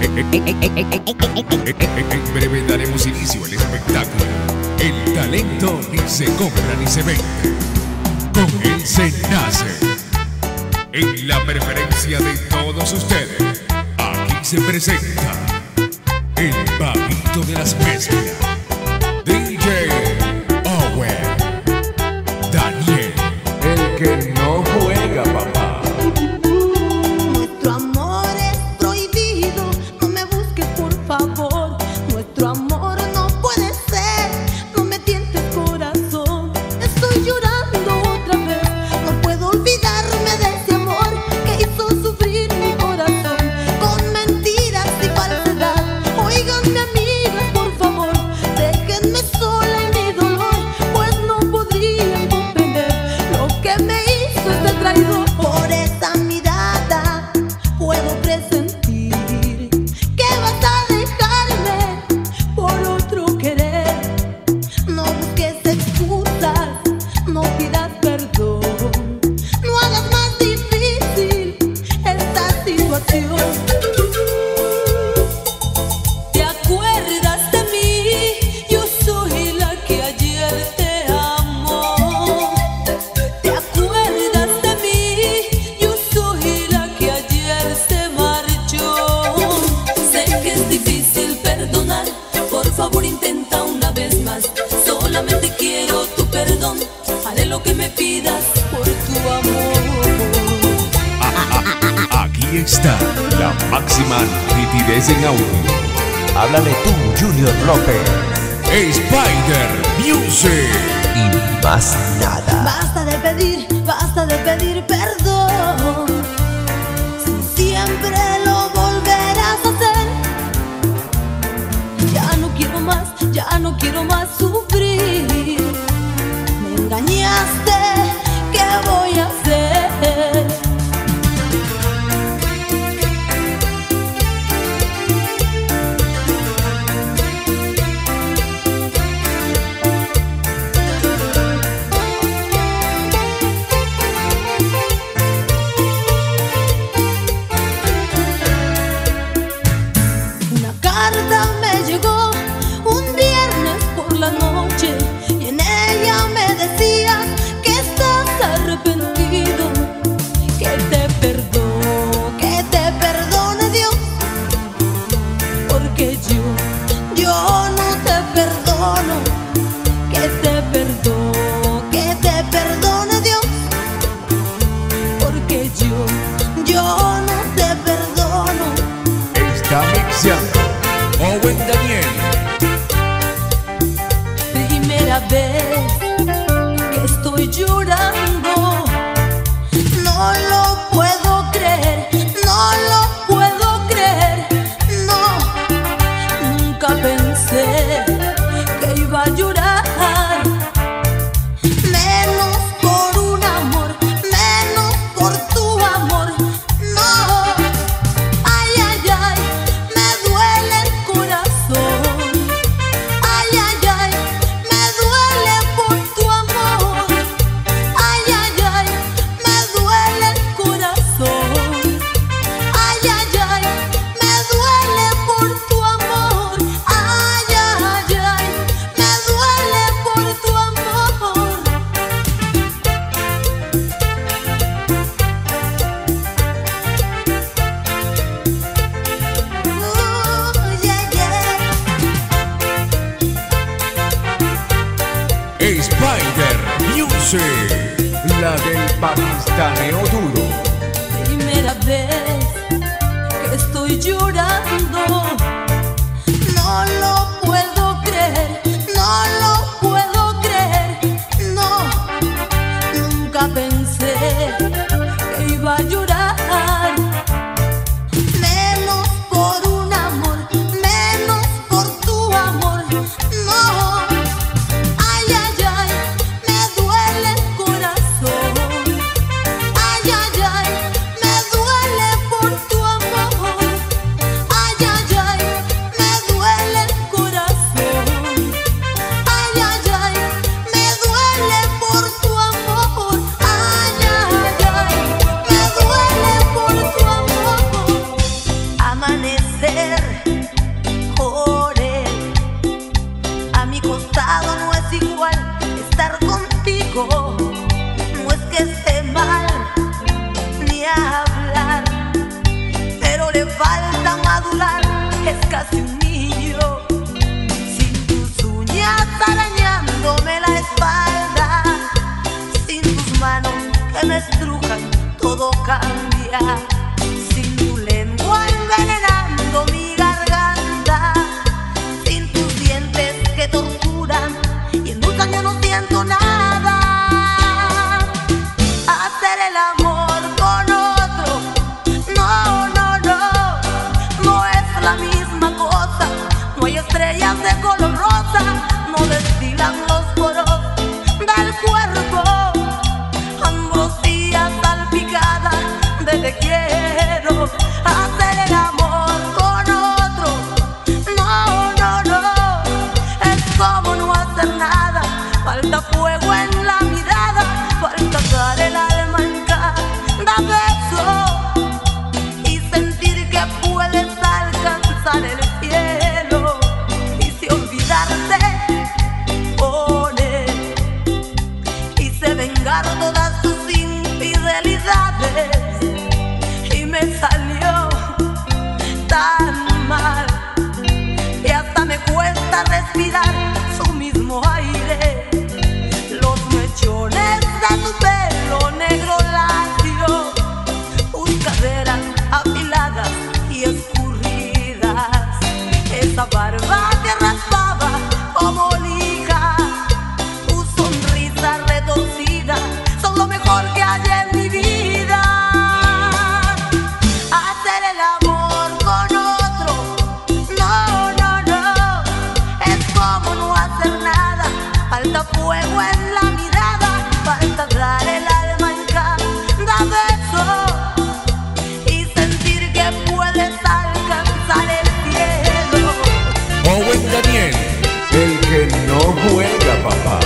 En breve daremos inicio al espectáculo. El talento ni se compra ni se vende. Con él se nace. En la preferencia de todos ustedes, aquí se presenta el babito de las mezclas, DJ Owen Daniel, el que no juega, papá. Nuestro amor es prohibido, no me busques por favor. Nuestro amor no puede ser, no me tientes corazón. Estoy llorando otra vez, no puedo olvidarme de ese amor que hizo sufrir mi corazón con mentiras y falsedad. Óiganme amigas, por favor, déjenme sola en mi dolor, pues no podrían comprender lo que me hizo este traidor. Por esa mirada puedo presentir que vas a dejarme por otro querer. No busques excusas, no pidas perdón, no hagas más difícil esta situación. ¿Te acuerdas de mí? Yo soy la que ayer te amó. ¿Te acuerdas de mí? Yo soy la que ayer se marchó. Sé que es difícil perdonar, por favor intenta una vez más. Solamente quiero tu perdón, haré lo que me pidas por tu amor. Aquí está la máxima nitidez en audio. Háblale tú, Junior López. Spider Music. Y más nada. Basta de pedir perdón. Si siempre lo volverás a hacer, ya no quiero más sufrir. Me engañaste, ¿qué voy a hacer? Una carta me llegó un viernes por la noche y en ella me decía que estás arrepentido, que te perdone Dios, porque yo no te perdono, que te perdone Dios, porque yo no te perdono. Está mixando Owen Daniel. Primera vez que estoy llorando, no lo puedo creer, no lo puedo creer, no, nunca pensé que iba a llorar, menos por un amor, menos por tu amor, no. Ay, ay, ay, me duele el corazón. Ay, ay, ay, me duele por tu amor. Ay, ay, ay, me duele el corazón. Ay, ay, ay, me duele por tu amor. Ay, ay, ay, me duele por tu amor. Yeah, yeah. Spider Music, la del pakistaneo duro. Primera vez que estoy llorando, no lo puedo creer, no lo puedo creer, no, nunca pensé que iba a llorar, menos por un amor, menos por tu amor, no. Ay, ay, ay, me duele el corazón. Ay, ay, ay, me duele ser por él. A mi costado no es igual estar contigo. No es que esté mal ni hablar, pero le falta madurar, es casi un niño. Sin tus uñas arañándome la espalda, sin tus manos que me estrujan, todo cambia. Sin tu lengua envenenando mi garganta, sin tus dientes que torturan y endulzan, yo no siento nada. Hacer el amor con otro, no, no, no, no es la misma cosa. No hay estrellas de color rosa, no destilan los poros del cuerpo ambrosía salpicada de te quiero. Hacer el amor con otro, no, no, no, es como no hacer nada. Falta fuego en la mirada, falta dar el alma en cada beso y sentir que puedes alcanzar el cielo. Y si olvidarte pone, quise vengar todas tus infidelidades y me salió tan mal que hasta me cuesta respirar su mismo aire. Los mechones de tu pelo negro lacio, tus caderas afiladas y escurridas, esa barba que raspaba como lija, tu sonrisa retorcida, son lo mejor que hay en mi vida. Hacer el amor con otro, no, no, no, es como no hacer nada. Falta fuego en la mirada, falta dar el alma en cada beso y sentir que puedes alcanzar el cielo. Owen Daniel, el que no juega, papá.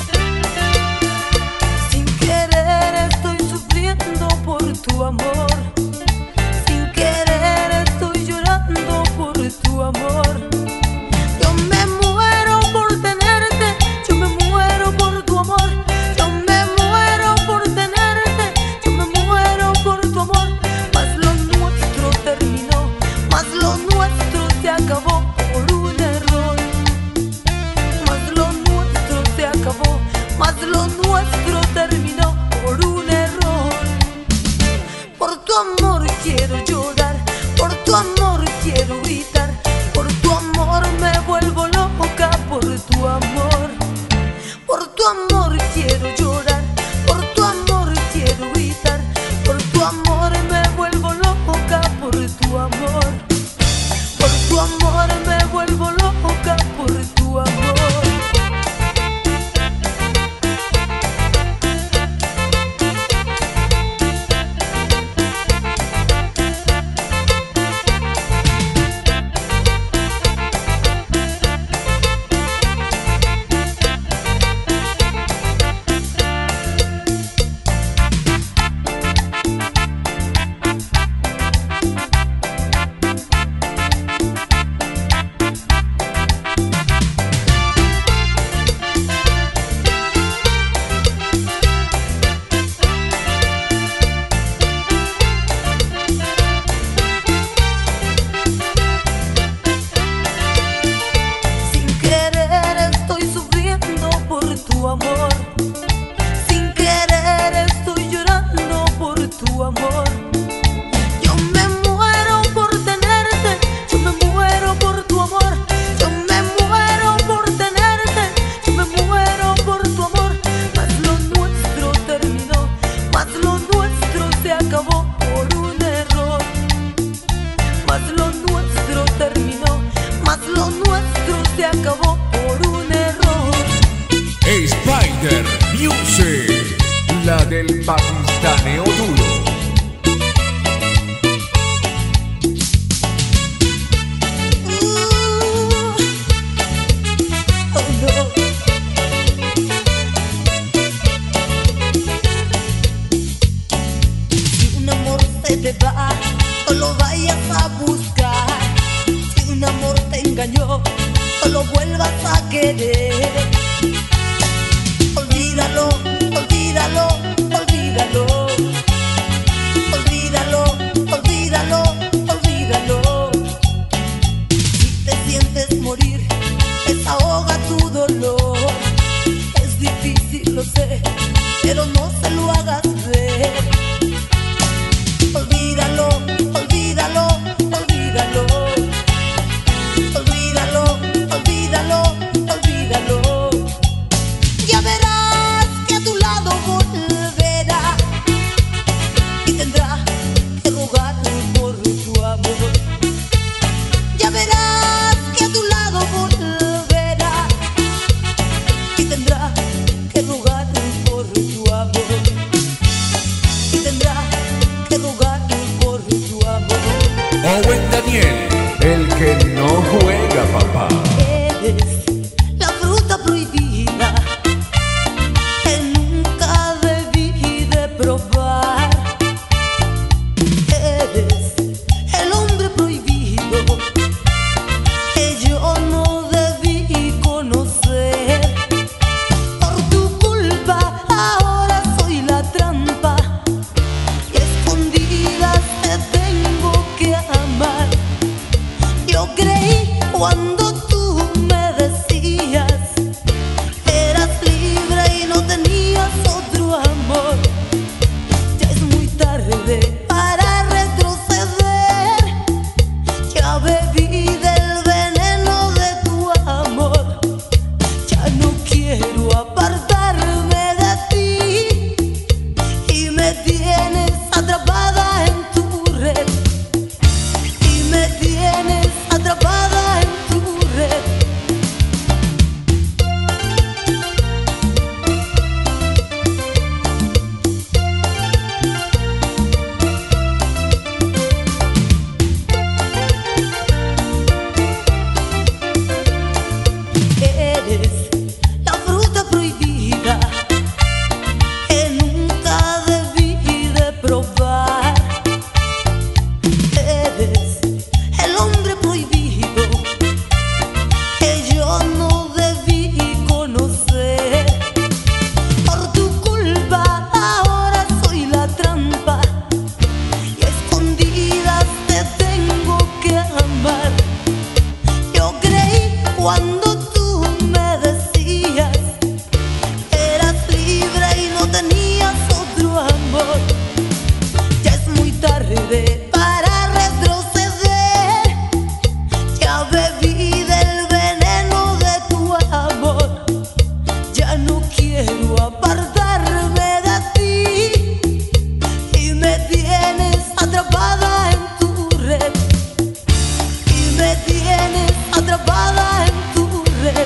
Sin querer estoy sufriendo por tu amor, sin querer estoy llorando por tu amor. Yo me muero por tenerte, yo me muero por tu amor. Yo me muero por tenerte, yo me muero por tu amor. Mas lo nuestro terminó, mas lo nuestro se acabó por un error. Mas lo nuestro se acabó, mas lo nuestro terminó por un error. Por tu amor quiero llorar, por tu amor quiero gritar, por tu amor me vuelvo loca, por tu amor. Por tu amor quiero llorar, por tu amor quiero gritar, por tu amor me vuelvo loca, por tu amor. Por tu amor me vuelvo loca, por tu amor. Sin querer estoy sufriendo por tu amor, sin querer estoy llorando por tu amor. Yo me muero por tenerte, yo me muero por tu amor. Yo me muero por tenerte, yo me muero por tu amor. Mas lo nuestro terminó, mas lo nuestro se acabó por un error. Mas lo nuestro terminó, mas lo nuestro se acabó por un error. Spider Music, la del pakistaneo duro. Oh no. Si un amor se te va, no lo vayas a buscar. engañó, no lo vuelvas a querer. Olvídalo, olvídalo, olvídalo. Olvídalo, olvídalo, olvídalo. Si te sientes morir, desahoga tu dolor. Es difícil, lo sé, pero no se lo hagas ver. Olvídalo, olvídalo, olvídalo. Olvídalo, olvídalo, olvídalo. Ya verás que a tu lado volverá y tendrá que rogar por tu amor. Ya verás que a tu lado volverá y tendrá que rogar por tu amor. Y tendrá que rogar por tu amor. Owen Daniel, el que no juega, papá. Eres la fruta prohibida que nunca debí de probar. Eres el hombre prohibido que yo no debí conocer. Por tu culpa ahora soy la trampa y a escondidas te tengo que amar. Yo creí cuando tú me decías que eras libre y no tenías otro amor. Ya es muy tarde para retroceder. Ya bebí del veneno de tu amor. Ya no quiero apartarme de ti y me tienes atrapada en tu red. Y me tienes atrapada en tu red. Eres la fruta prohibida que nunca debí de probar. Eres el hombre prohibido que yo no debí conocer. Por tu culpa ahora soy la trampa y a escondidas te tengo que amar. Yo creí cuando tú me decías que eras libre y no tenías otro amor. Ya es muy tarde para retroceder. Ya bebí del veneno de tu amor. Ya no quiero apartarme de ti y me tienes atrapada en tu red. Y me tienes atrapada en tu red.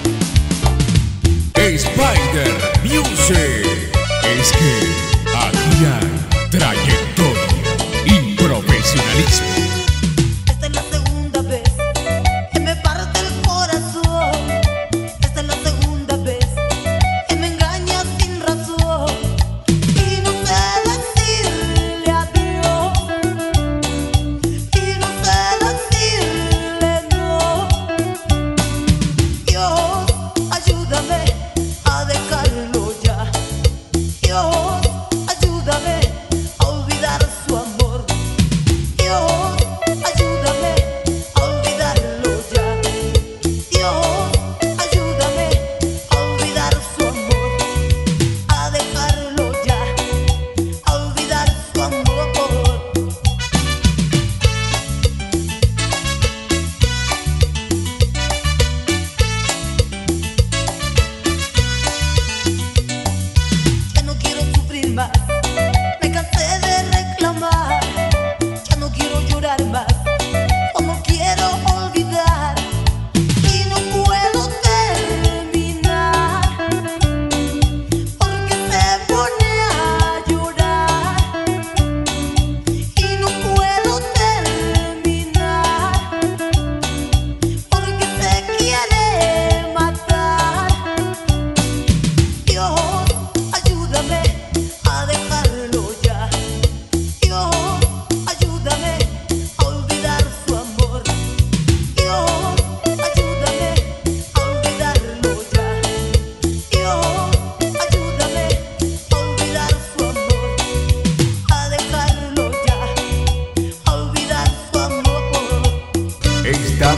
Spider Music. Es que aquí hay trayectoria y profesionalismo. Esta es la segunda vez que me parte el corazón. Esta es la segunda vez que me engañas sin razón. Y no sé decirle adiós. Y no sé decirle no. Dios, ayúdame a dejarlo ya.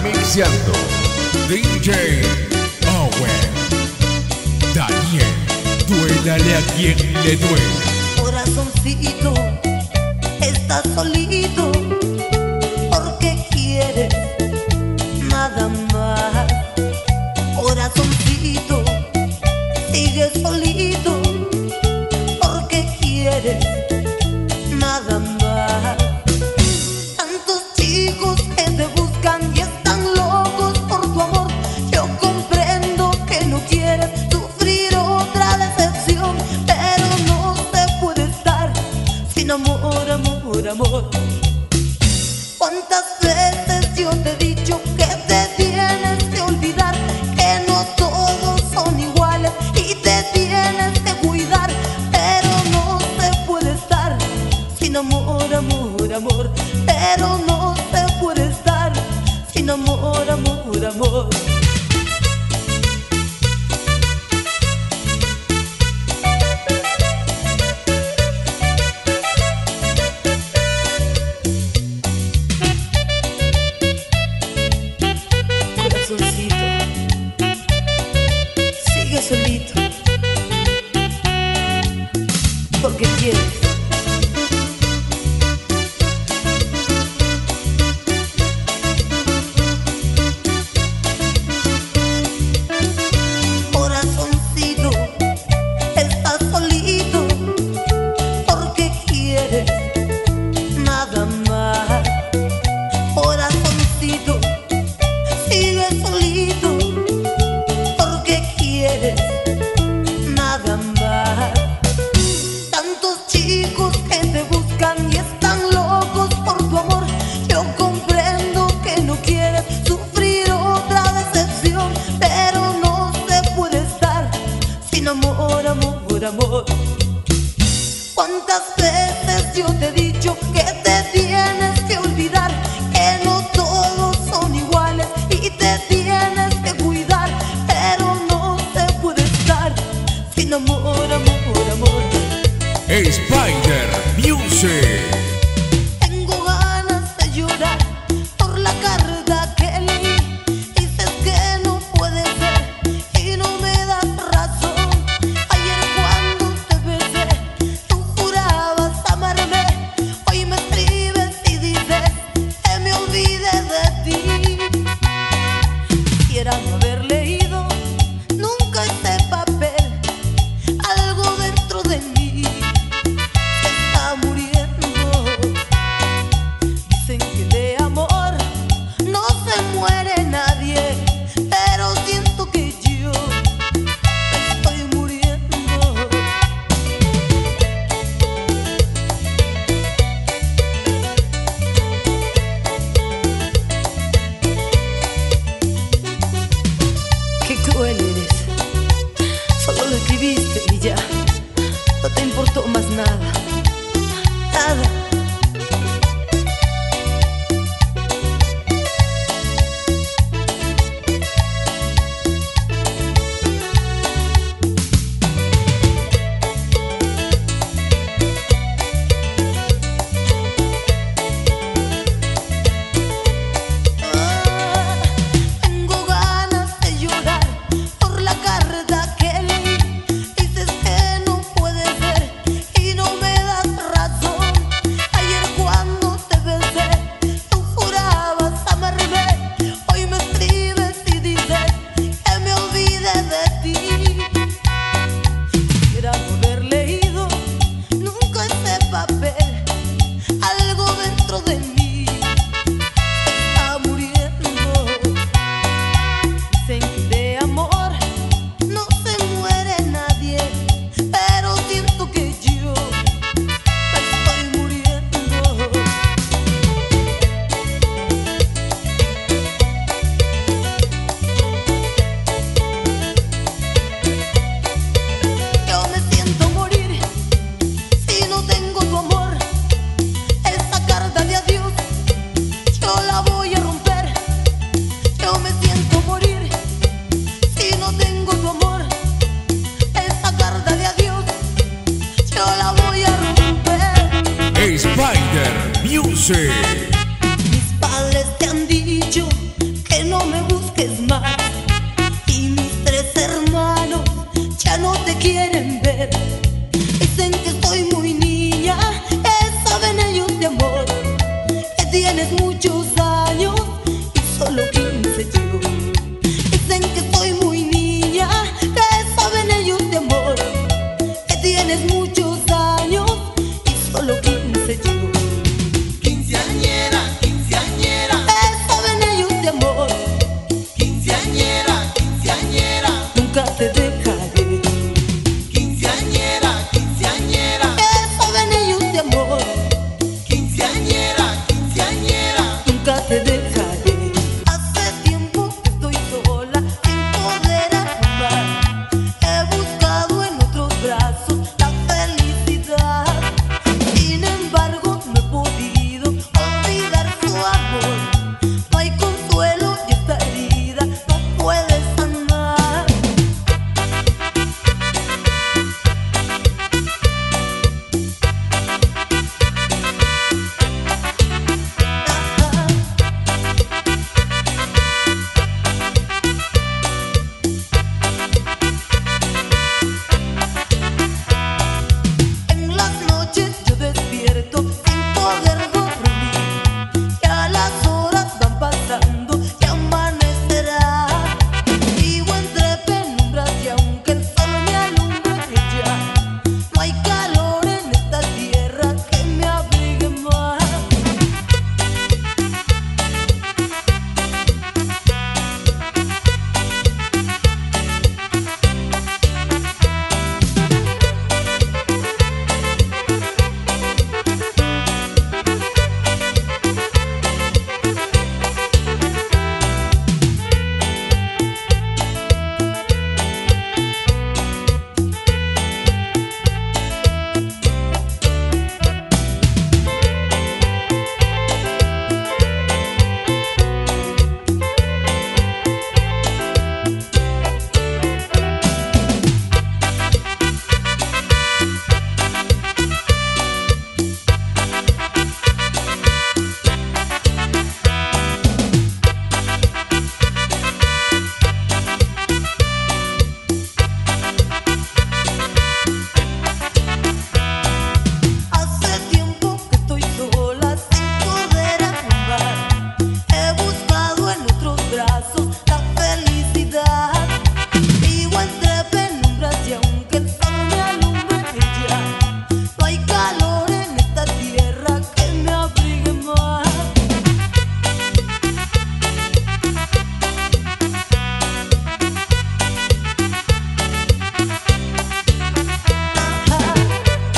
mixeando DJ Owen. Daniel, duélale a quien le duele. Corazoncito, estás solito porque quieres nada más. Corazoncito, sigues solito porque quieres nada más. Tantos chicos que te buscan y están locos por tu amor. Yo comprendo que no quieres sufrir otra decepción, pero no se puede estar sin amor, amor, amor. ¿Cuántas veces yo te he dicho que te tienes que olvidar, que no todos son iguales y te tienes que cuidar? Pero no se puede estar sin amor, amor, amor. Pero no se puede estar sin amor, amor, amor. Corazoncito, sigue solito porque quieres.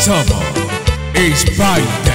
Somos Spider.